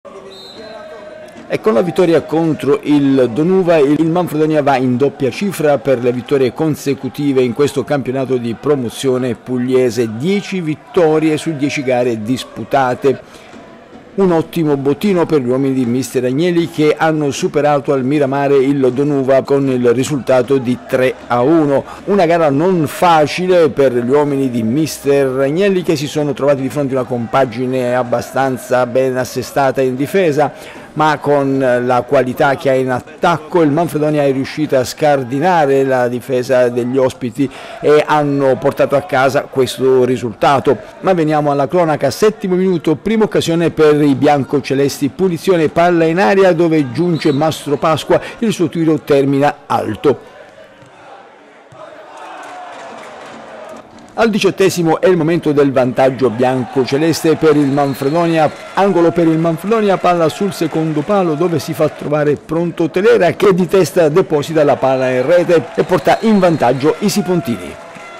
E con la vittoria contro il Donuva il Manfredonia va in doppia cifra per le vittorie consecutive in questo campionato di promozione pugliese, 10 vittorie su 10 gare disputate. Un ottimo bottino per gli uomini di mister Agnelli che hanno superato al Miramare il Donuva con il risultato di 3-1. Una gara non facile per gli uomini di mister Agnelli che si sono trovati di fronte a una compagine abbastanza ben assestata in difesa, ma con la qualità che ha in attacco il Manfredonia è riuscita a scardinare la difesa degli ospiti e hanno portato a casa questo risultato. Ma veniamo alla cronaca, 7° minuto, prima occasione per i biancocelesti, punizione palla in aria dove giunge Mastro Pasqua, il suo tiro termina alto. Al 18° è il momento del vantaggio bianco-celeste per il Manfredonia, angolo per il Manfredonia, palla sul secondo palo dove si fa trovare pronto Telera che di testa deposita la palla in rete e porta in vantaggio i sipontini.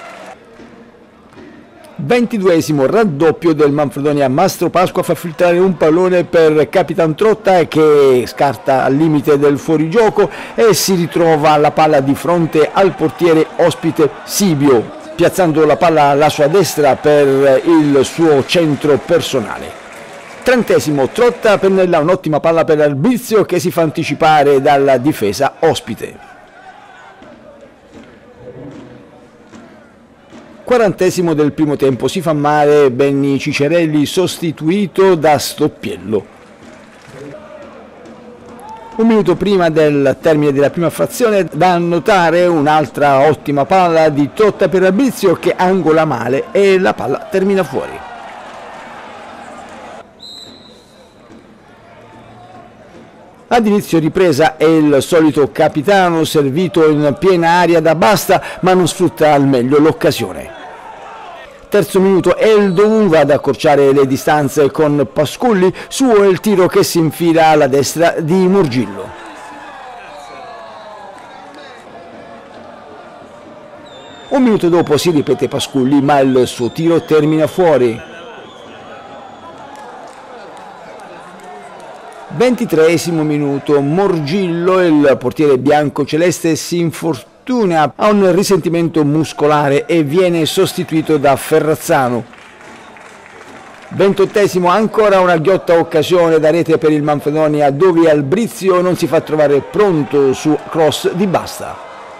22° raddoppio del Manfredonia, Mastro Pasqua fa filtrare un pallone per Capitan Trotta che scarta al limite del fuorigioco e si ritrova la palla di fronte al portiere ospite Sibio, piazzando la palla alla sua destra per il suo centro personale. 30° Trotta pennella un'ottima palla per Albizio che si fa anticipare dalla difesa ospite. 40° del primo tempo, si fa male Benny Cicerelli sostituito da Stoppiello. Un minuto prima del termine della prima frazione da annotare un'altra ottima palla di Trotta per Albizio che angola male e la palla termina fuori. Ad inizio ripresa è il solito capitano servito in piena aria da Basta ma non sfrutta al meglio l'occasione. 3° minuto è il Donuva ad accorciare le distanze con Pasculli, suo è il tiro che si infila alla destra di Morgillo. Un minuto dopo si ripete Pasculli ma il suo tiro termina fuori. 23° minuto, Morgillo, il portiere bianco-celeste, si infortuna, ha un risentimento muscolare e viene sostituito da Ferrazzano. 28° ancora una ghiotta occasione da rete per il Manfredonia dove Albrizio non si fa trovare pronto su cross di Basta.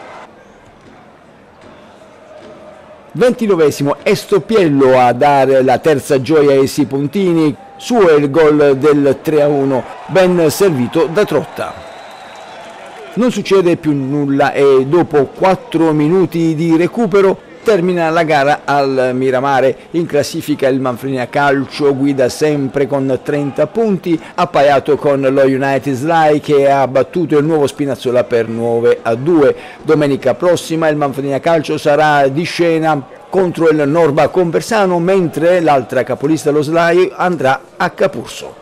29° è Stoppiello a dare la terza gioia ai sipontini, suo è il gol del 3-1, ben servito da Trotta. Non succede più nulla e dopo 4 minuti di recupero termina la gara al Miramare. In classifica il Manfredonia Calcio guida sempre con 30 punti, appaiato con lo United Sly che ha battuto il Nuovo Spinazzola per 9-2. Domenica prossima il Manfredonia Calcio sarà di scena contro il Norba Conversano, mentre l'altra capolista, lo Sly, andrà a Capurso.